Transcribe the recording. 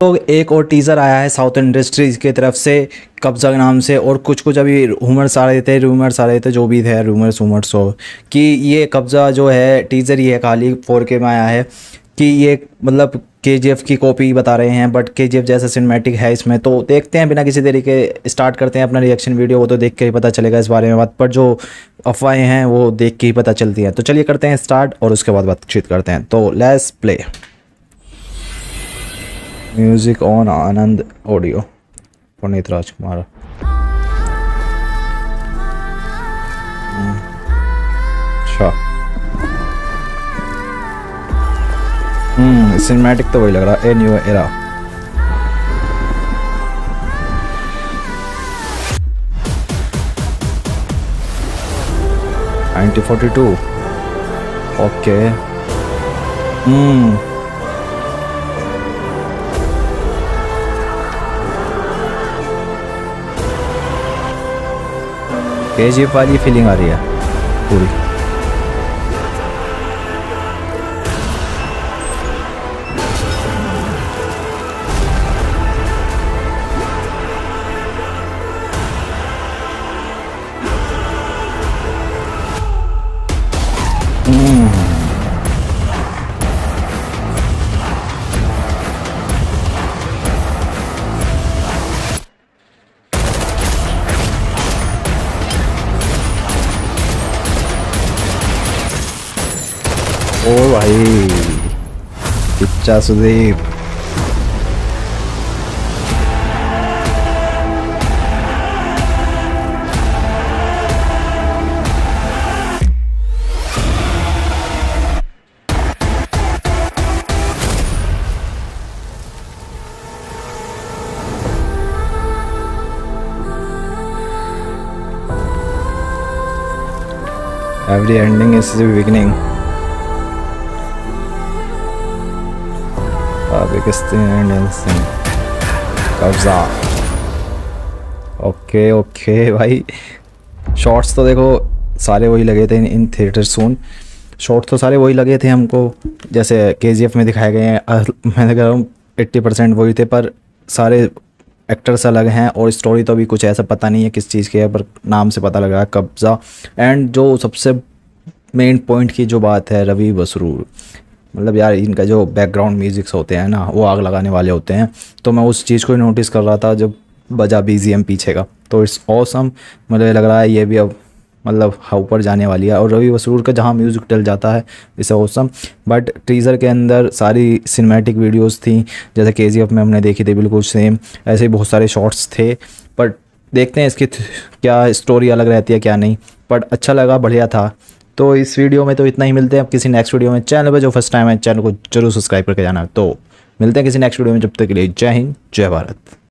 तो एक और टीज़र आया है साउथ इंडस्ट्रीज की तरफ से कब्ज़ा के नाम से, और कुछ कुछ अभी रूमर्स आ रहे थे जो भी थे रूमर्स हो कि ये कब्ज़ा जो है टीज़र ही है, खाली 4K में आया है, कि ये मतलब KGF की कॉपी बता रहे हैं, बट KGF जैसा सिनेमैटिक है इसमें। तो देखते हैं, बिना किसी देरी के स्टार्ट करते हैं अपना रिएक्शन वीडियो। वो तो देख के ही पता चलेगा इस बारे में बात, पर जो अफवाहें हैं वो देख के ही पता चलती हैं। तो चलिए करते हैं स्टार्ट और उसके बाद बातचीत करते हैं। तो let's play. Music on Anand Audio, Puneeth Rajkumar. अच्छा, सिनेमैटिक तो वही लग रहा है, a new era. Nineteen 42। Okay. KGF वाली फीलिंग आ रही है पूरी। ओ भाई, Kichcha Sudeep. Every ending is the beginning. Kabzaa. Okay okay भाई, शॉर्ट्स तो देखो सारे वही लगे थे इन थिएटर सून। शॉर्ट्स तो सारे वही लगे थे हमको, जैसे KGF में दिखाए गए हैं। मैं कह रहा हूँ 80% वही थे, पर सारे एक्टर्स अलग हैं और स्टोरी तो अभी कुछ ऐसा पता नहीं है किस चीज़ की है, पर नाम से पता लग रहा है कब्ज़ा। एंड जो सबसे मेन पॉइंट की जो बात है, रवि बसरूर, मतलब यार इनका जो बैकग्राउंड म्यूजिक्स होते हैं ना, वो आग लगाने वाले होते हैं। तो मैं उस चीज़ को नोटिस कर रहा था जब बजा BGM पीछे का, तो इट्स ऑसम। मुझे लग रहा है ये भी अब मतलब ऊपर जाने वाली है, और रवि बसरूर का जहाँ म्यूज़िक डल जाता है इट्स ऑसम। बट टीज़र के अंदर सारी सिनेमैटिक वीडियोस थी, जैसे KGF में हमने देखी थी बिल्कुल सेम, ऐसे ही बहुत सारे शॉर्ट्स थे। बट देखते हैं इसकी क्या स्टोरी अलग रहती है क्या नहीं, बट अच्छा लगा, बढ़िया था। तो इस वीडियो में तो इतना ही, मिलते हैं अब किसी नेक्स्ट वीडियो में। चैनल पे जो फर्स्ट टाइम है चैनल को जरूर सब्सक्राइब करके जाना। तो मिलते हैं किसी नेक्स्ट वीडियो में, जब तक के लिए जय हिंद जय भारत।